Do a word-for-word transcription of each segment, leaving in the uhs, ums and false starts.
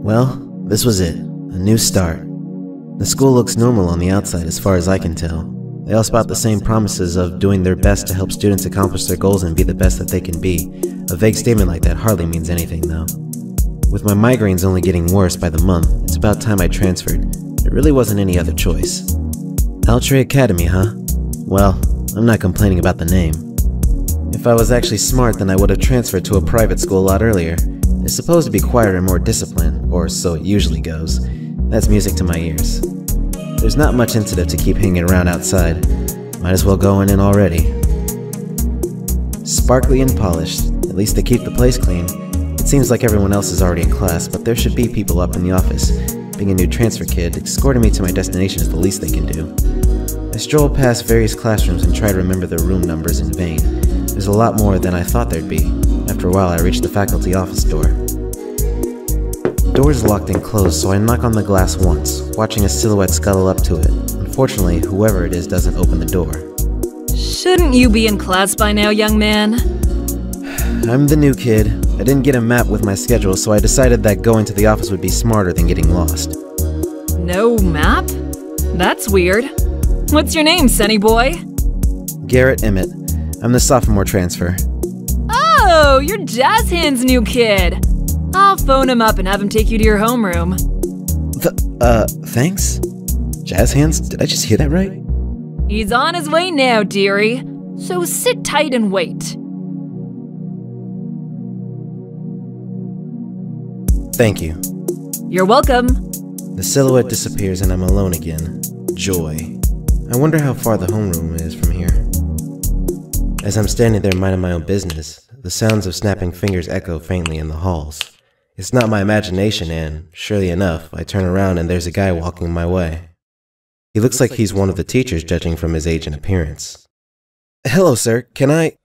Well, this was it. A new start. The school looks normal on the outside as far as I can tell. They all spout the same promises of doing their best to help students accomplish their goals and be the best that they can be. A vague statement like that hardly means anything, though. With my migraines only getting worse by the month, it's about time I transferred. There really wasn't any other choice. Altray Academy, huh? Well, I'm not complaining about the name. If I was actually smart, then I would have transferred to a private school a lot earlier. They're supposed to be quieter and more disciplined, or so it usually goes. That's music to my ears. There's not much incentive to keep hanging around outside. Might as well go in it already. Sparkly and polished. At least they keep the place clean. It seems like everyone else is already in class, but there should be people up in the office. Being a new transfer kid, escorting me to my destination is the least they can do. I stroll past various classrooms and try to remember their room numbers in vain. There's a lot more than I thought there'd be. After a while, I reach the faculty office door. The door is locked and closed, so I knock on the glass once, watching a silhouette scuttle up to it. Unfortunately, whoever it is doesn't open the door. Shouldn't you be in class by now, young man? I'm the new kid. I didn't get a map with my schedule, so I decided that going to the office would be smarter than getting lost. No map? That's weird. What's your name, Sunny boy? Garrett Emmett. I'm the sophomore transfer. Oh, you're Jazz Hand's new kid. I'll phone him up and have him take you to your homeroom. Th uh, thanks? Jazz Hands? Did I just hear that right? He's on his way now, dearie. So sit tight and wait. Thank you. You're welcome. The silhouette disappears and I'm alone again. Joy. I wonder how far the homeroom is from here. As I'm standing there minding my own business, the sounds of snapping fingers echo faintly in the halls. It's not my imagination and, surely enough, I turn around and there's a guy walking my way. He looks like he's one of the teachers judging from his age and appearance. Hello, sir. Can I…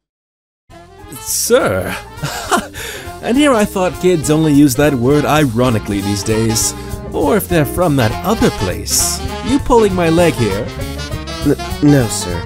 Sir? And here I thought kids only use that word ironically these days. Or if they're from that other place. You pulling my leg here? N no, sir.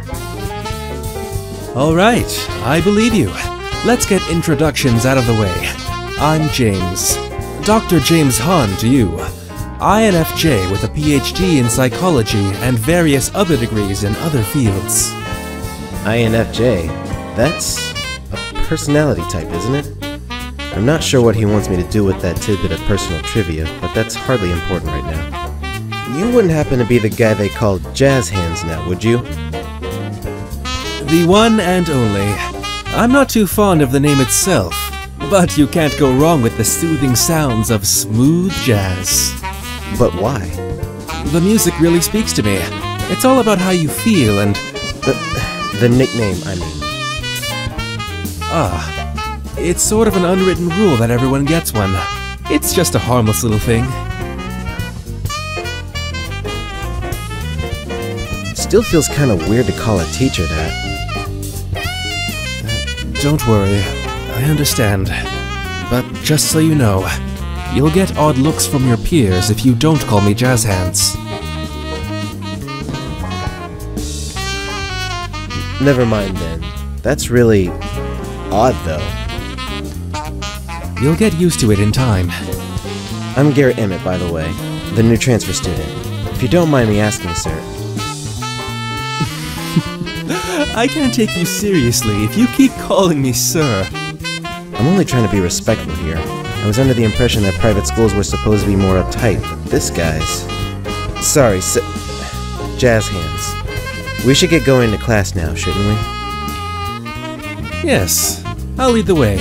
Alright, I believe you. Let's get introductions out of the way. I'm James. Doctor James Hahn to you. I N F J with a P H D in psychology and various other degrees in other fields. I N F J? That's a personality type, isn't it? I'm not sure what he wants me to do with that tidbit of personal trivia, but that's hardly important right now. You wouldn't happen to be the guy they call Jazz Hands now, would you? The one and only. I'm not too fond of the name itself, but you can't go wrong with the soothing sounds of smooth jazz. But why? The music really speaks to me. It's all about how you feel and… The, the nickname, I mean. Ah, it's sort of an unwritten rule that everyone gets one. It's just a harmless little thing. Still feels kind of weird to call a teacher that. Don't worry, I understand. But just so you know, you'll get odd looks from your peers if you don't call me Jazz Hands. Never mind then. That's really odd though. You'll get used to it in time. I'm Garrett Emmett, by the way, the new transfer student. If you don't mind me asking, sir. I can't take you seriously if you keep calling me sir. I'm only trying to be respectful here. I was under the impression that private schools were supposed to be more uptight, but this guy's… Sorry, si Jazz Hands. We should get going to class now, shouldn't we? Yes, I'll lead the way.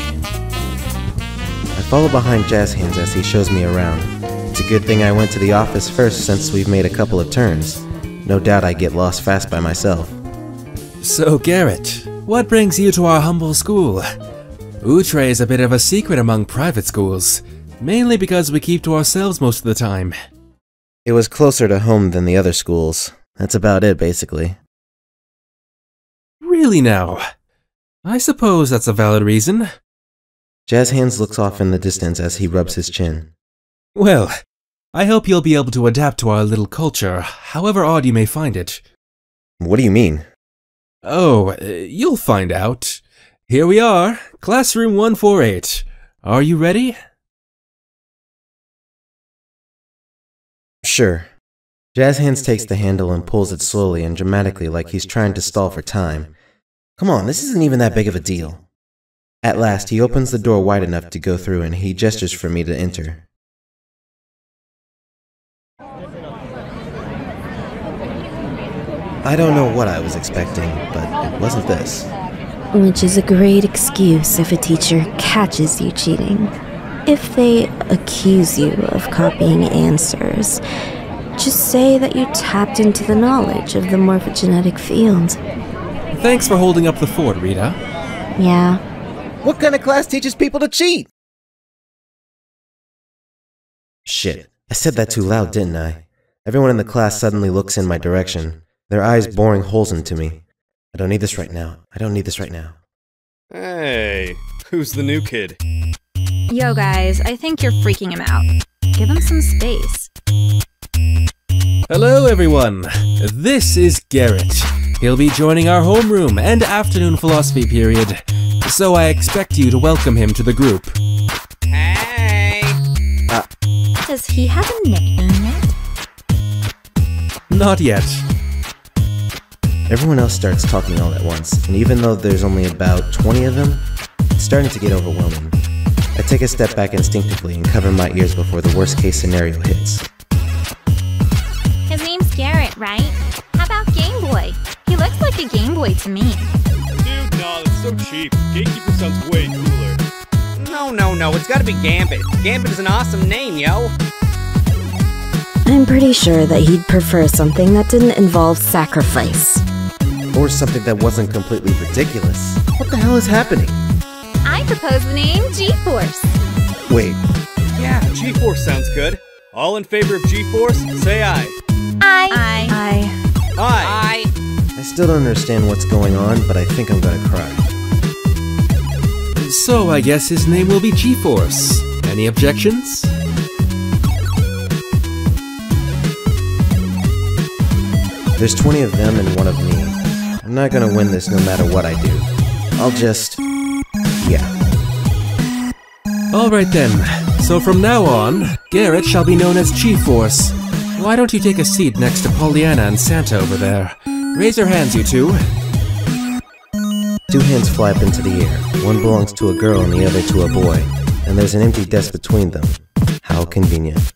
I follow behind Jazz Hands as he shows me around. It's a good thing I went to the office first since we've made a couple of turns. No doubt I'd get lost fast by myself. So, Garrett, what brings you to our humble school? Outray is a bit of a secret among private schools, mainly because we keep to ourselves most of the time. It was closer to home than the other schools. That's about it, basically. Really now? I suppose that's a valid reason. Jazz Hands looks off in the distance as he rubs his chin. Well, I hope you'll be able to adapt to our little culture, however odd you may find it. What do you mean? Oh, uh, you'll find out. Here we are, classroom one forty-eight. Are you ready? Sure. Jazz Hands takes the handle and pulls it slowly and dramatically like he's trying to stall for time. Come on, this isn't even that big of a deal. At last, he opens the door wide enough to go through and he gestures for me to enter. I don't know what I was expecting, but it wasn't this. Which is a great excuse if a teacher catches you cheating. If they accuse you of copying answers, just say that you tapped into the knowledge of the morphogenetic field. Thanks for holding up the fort, Rita. Yeah. What kind of class teaches people to cheat? Shit, I said that too loud, didn't I? Everyone in the class suddenly looks in my direction, their eyes boring holes into me. I don't need this right now. I don't need this right now. Hey, who's the new kid? Yo guys, I think you're freaking him out. Give him some space. Hello everyone, this is Garrett. He'll be joining our homeroom and afternoon philosophy period, so I expect you to welcome him to the group. Hey! Uh, Does he have a nickname yet? Not yet. Everyone else starts talking all at once, and even though there's only about twenty of them, it's starting to get overwhelming. I take a step back instinctively and cover my ears before the worst case scenario hits. His name's Garrett, right? How about Game Boy? He looks like a Game Boy to me. Dude, no, that's so cheap. Gatekeeper sounds way cooler. No, no, no, it's gotta be Gambit. Gambit is an awesome name, yo. I'm pretty sure that he'd prefer something that didn't involve sacrifice. Or something that wasn't completely ridiculous. What the hell is happening? I propose the name G-Force. Wait, Yeah, G-Force sounds good. All in favor of G-Force, say aye. I. I. Aye. I... I still don't understand what's going on, but I think I'm gonna cry. So I guess his name will be G-Force. Any objections? There's twenty of them and one of me. I'm not gonna win this no matter what I do. I'll just... yeah. Alright then, so from now on, Garrett shall be known as G-Force. Why don't you take a seat next to Pollyanna and Santa over there? Raise your hands, you two. Two hands fly up into the air. One belongs to a girl and the other to a boy. And there's an empty desk between them. How convenient.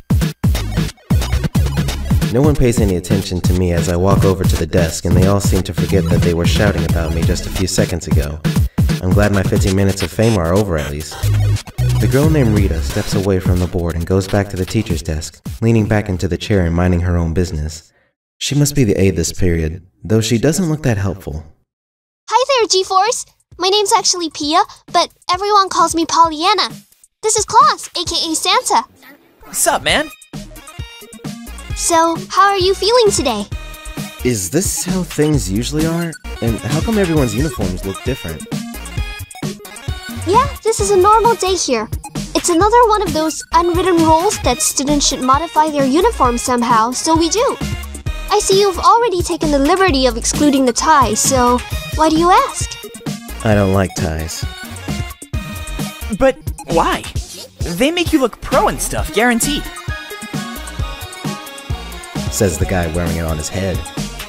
No one pays any attention to me as I walk over to the desk, and they all seem to forget that they were shouting about me just a few seconds ago. I'm glad my fifteen minutes of fame are over at least. The girl named Rita steps away from the board and goes back to the teacher's desk, leaning back into the chair and minding her own business. She must be the A this period, though she doesn't look that helpful. Hi there, G-Force! My name's actually Pia, but everyone calls me Pollyanna. This is Klaus, aka Santa. What's up, man? So, how are you feeling today? Is this how things usually are? And how come everyone's uniforms look different? Yeah, this is a normal day here. It's another one of those unwritten rules that students should modify their uniform somehow, so we do. I see you've already taken the liberty of excluding the tie, so why do you ask? I don't like ties. But why? They make you look pro and stuff, guaranteed. Says the guy wearing it on his head.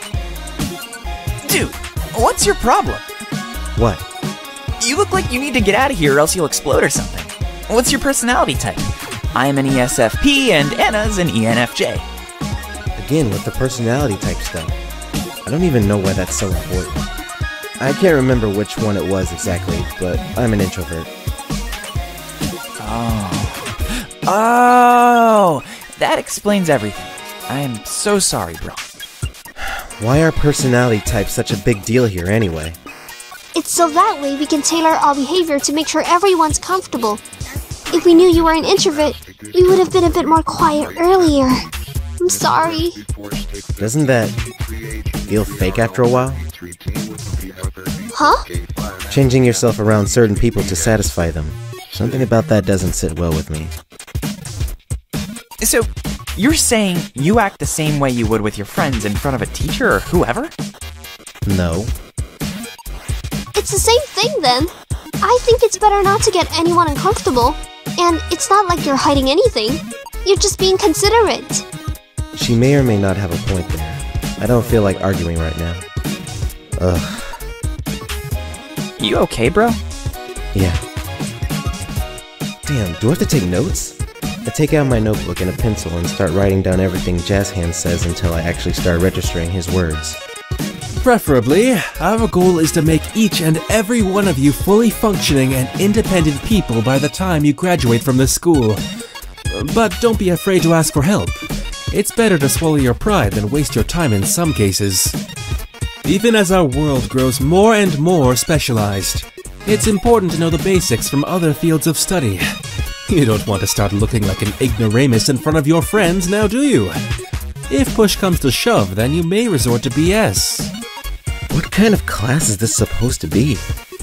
Dude, what's your problem? What? You look like you need to get out of here or else you'll explode or something. What's your personality type? I'm an E S F P and Anna's an E N F J. Again, with the personality type stuff. I don't even know why that's so important. I can't remember which one it was exactly, but I'm an introvert. Oh. Oh! That explains everything. I am so sorry, bro. Why are personality types such a big deal here anyway? It's so that way we can tailor our behavior to make sure everyone's comfortable. If we knew you were an introvert, we would have been a bit more quiet earlier. I'm sorry. Doesn't that feel fake after a while? Huh? Changing yourself around certain people to satisfy them. Something about that doesn't sit well with me. So, you're saying you act the same way you would with your friends in front of a teacher or whoever? No. It's the same thing then. I think it's better not to get anyone uncomfortable. And it's not like you're hiding anything. You're just being considerate. She may or may not have a point there. I don't feel like arguing right now. Ugh. You okay, bro? Yeah. Damn, do I have to take notes? I take out my notebook and a pencil and start writing down everything Jazz Hands says until I actually start registering his words. Preferably, our goal is to make each and every one of you fully functioning and independent people by the time you graduate from this school. But don't be afraid to ask for help. It's better to swallow your pride than waste your time in some cases. Even as our world grows more and more specialized, it's important to know the basics from other fields of study. You don't want to start looking like an ignoramus in front of your friends, now do you? If push comes to shove, then you may resort to B S. What kind of class is this supposed to be?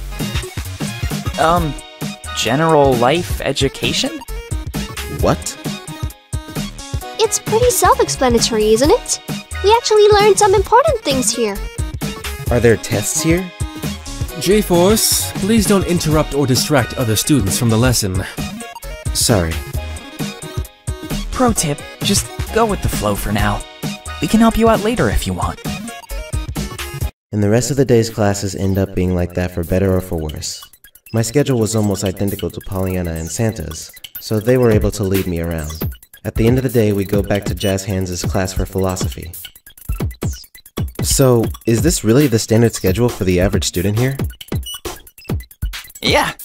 Um, general life education? What? It's pretty self-explanatory, isn't it? We actually learned some important things here. Are there tests here? J-Force, please don't interrupt or distract other students from the lesson. Sorry. Pro tip, just go with the flow for now. We can help you out later if you want. And the rest of the day's classes end up being like that for better or for worse. My schedule was almost identical to Pollyanna and Santa's, so they were able to lead me around. At the end of the day, we go back to Jazz Hands' class for philosophy. So, is this really the standard schedule for the average student here? Yeah.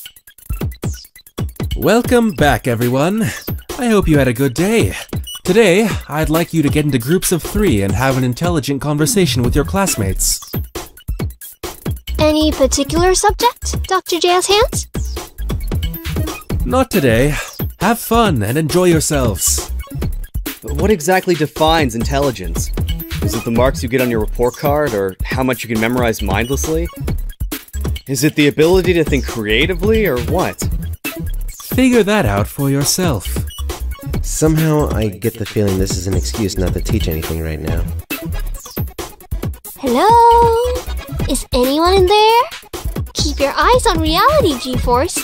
Welcome back, everyone. I hope you had a good day. Today, I'd like you to get into groups of three and have an intelligent conversation with your classmates. Any particular subject, Doctor Jazz Hands? Not today. Have fun and enjoy yourselves. But what exactly defines intelligence? Is it the marks you get on your report card, or how much you can memorize mindlessly? Is it the ability to think creatively, or what? Figure that out for yourself. Somehow, I get the feeling this is an excuse not to teach anything right now. Hello? Is anyone in there? Keep your eyes on reality, G-Force.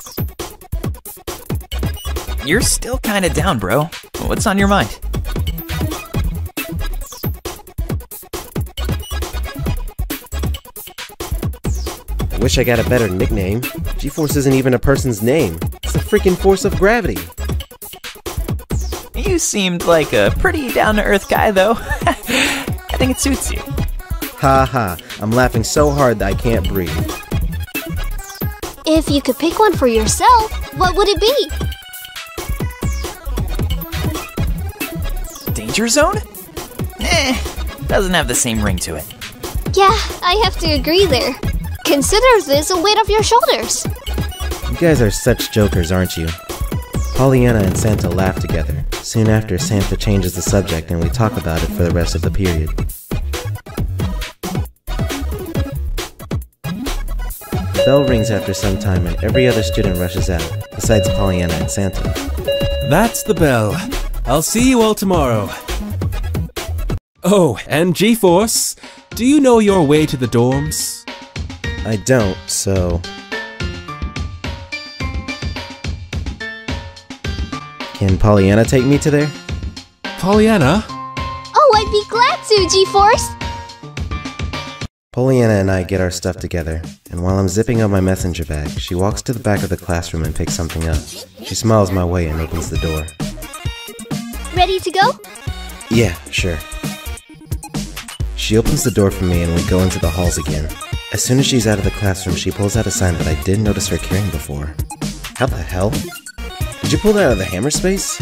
You're still kinda down, bro. What's on your mind? I wish I got a better nickname. G-Force isn't even a person's name. It's the freaking force of gravity. You seemed like a pretty down-to-earth guy, though. I think it suits you. Ha ha, I'm laughing so hard that I can't breathe. If you could pick one for yourself, what would it be? Danger Zone? Eh, doesn't have the same ring to it. Yeah, I have to agree there. Consider this a weight off your shoulders. You guys are such jokers, aren't you? Pollyanna and Santa laugh together. Soon after, Santa changes the subject and we talk about it for the rest of the period. The bell rings after some time and every other student rushes out, besides Pollyanna and Santa. That's the bell. I'll see you all tomorrow. Oh, and G-Force, do you know your way to the dorms? I don't, so... Can Pollyanna take me to there? Pollyanna? Oh, I'd be glad to, G-Force! Pollyanna and I get our stuff together, and while I'm zipping up my messenger bag, she walks to the back of the classroom and picks something up. She smiles my way and opens the door. Ready to go? Yeah, sure. She opens the door for me and we go into the halls again. As soon as she's out of the classroom, she pulls out a sign that I didn't notice her carrying before. How the hell? Did you pull that out of the hammer space?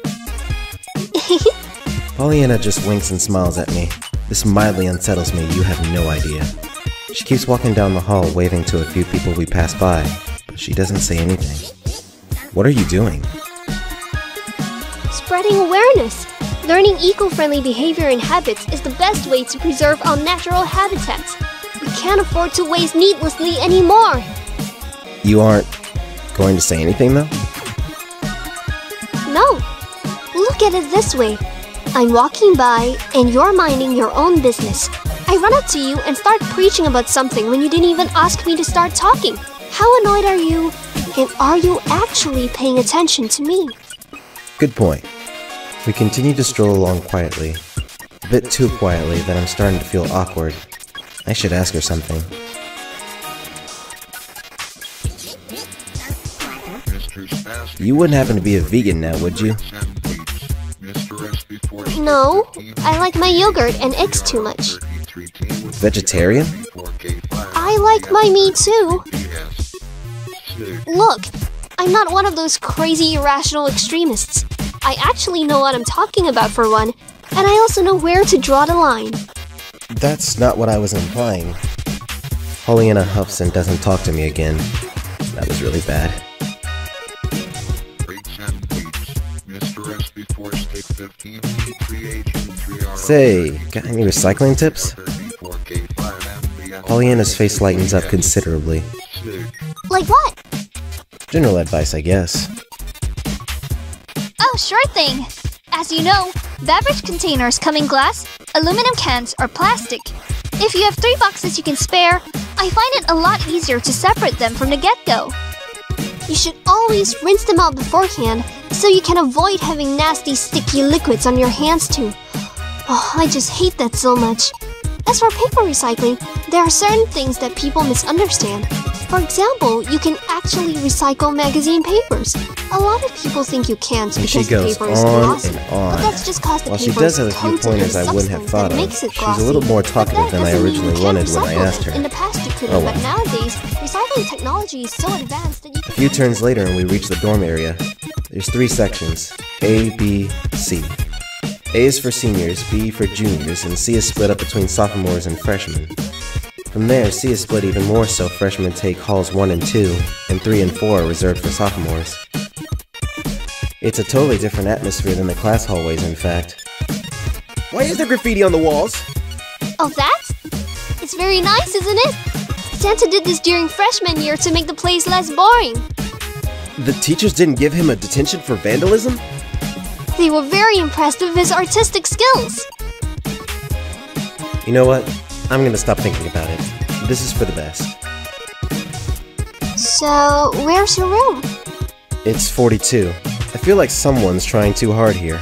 Pollyanna just winks and smiles at me. This mildly unsettles me, you have no idea. She keeps walking down the hall, waving to a few people we pass by, but she doesn't say anything. What are you doing? Spreading awareness. Learning eco-friendly behavior and habits is the best way to preserve our natural habitats. We can't afford to waste needlessly anymore. You aren't going to say anything, though? No. Look at it this way. I'm walking by, and you're minding your own business. I run up to you and start preaching about something when you didn't even ask me to start talking. How annoyed are you? And are you actually paying attention to me? Good point. We continue to stroll along quietly. A bit too quietly that I'm starting to feel awkward. I should ask her something. You wouldn't happen to be a vegan now, would you? No, I like my yogurt and eggs too much. Vegetarian? I like my meat too. Look, I'm not one of those crazy irrational extremists. I actually know what I'm talking about for one, and I also know where to draw the line. That's not what I was implying. Pollyanna huffs and doesn't talk to me again. That was really bad. Say, got any recycling tips? Pollyanna's face lightens up considerably. Like what? General advice, I guess. Oh, sure thing. As you know, beverage containers come in glass, aluminum cans, or plastic. If you have three boxes you can spare, I find it a lot easier to separate them from the get-go. You should always rinse them out beforehand, so you can avoid having nasty, sticky liquids on your hands too. Oh, I just hate that so much. As for paper recycling, there are certain things that people misunderstand. For example, you can actually recycle magazine papers. A lot of people think you can't And because she goes the paper is on glossy, and on. but that's just because the While she paper does is have a few coated in pointers I wouldn't have substance thought that of, makes it she's a glossy. little more But talkative that than I doesn't mean originally you can't wanted when I recycle asked it. her. In the past you couldn't, Oh, but well. nowadays, recycling technology is so advanced that you A can... few turns later and we reach the dorm area. There's three sections, A, B, C. A is for seniors, B for juniors, and C is split up between sophomores and freshmen. From there, C is split even more so freshmen take halls one and two, and three and four are reserved for sophomores. It's a totally different atmosphere than the class hallways, in fact. Why is there graffiti on the walls? Oh, that? It's very nice, isn't it? Santa did this during freshman year to make the place less boring. The teachers didn't give him a detention for vandalism? They were very impressed with his artistic skills. You know what? I'm gonna stop thinking about it. This is for the best. So, where's your room? It's forty-two. I feel like someone's trying too hard here.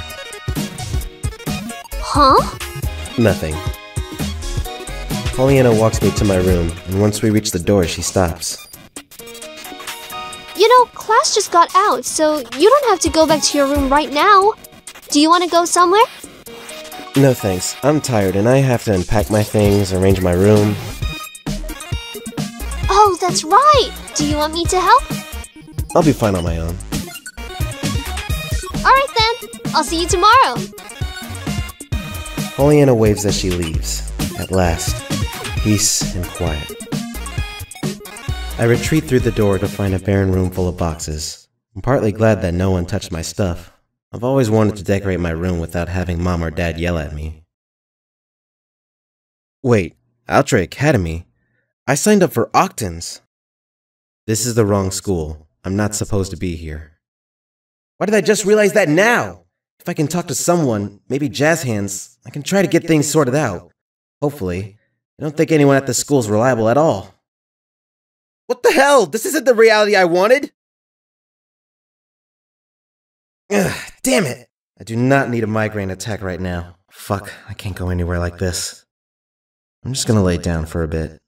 Huh? Nothing. Pollyanna walks me to my room, and once we reach the door, she stops. You know, class just got out, so you don't have to go back to your room right now. Do you want to go somewhere? No thanks. I'm tired and I have to unpack my things, arrange my room. Oh, that's right! Do you want me to help? I'll be fine on my own. Alright then, I'll see you tomorrow. Pollyanna waves as she leaves. At last, peace and quiet. I retreat through the door to find a barren room full of boxes. I'm partly glad that no one touched my stuff. I've always wanted to decorate my room without having mom or dad yell at me. Wait, Outre Academy? I signed up for Octans. This is the wrong school. I'm not supposed to be here. Why did I just realize that now? If I can talk to someone, maybe Jazz Hands, I can try to get things sorted out. Hopefully. I don't think anyone at this school is reliable at all. What the hell? This isn't the reality I wanted! Ugh, damn it! I do not need a migraine attack right now. Fuck, I can't go anywhere like this. I'm just gonna lay down for a bit.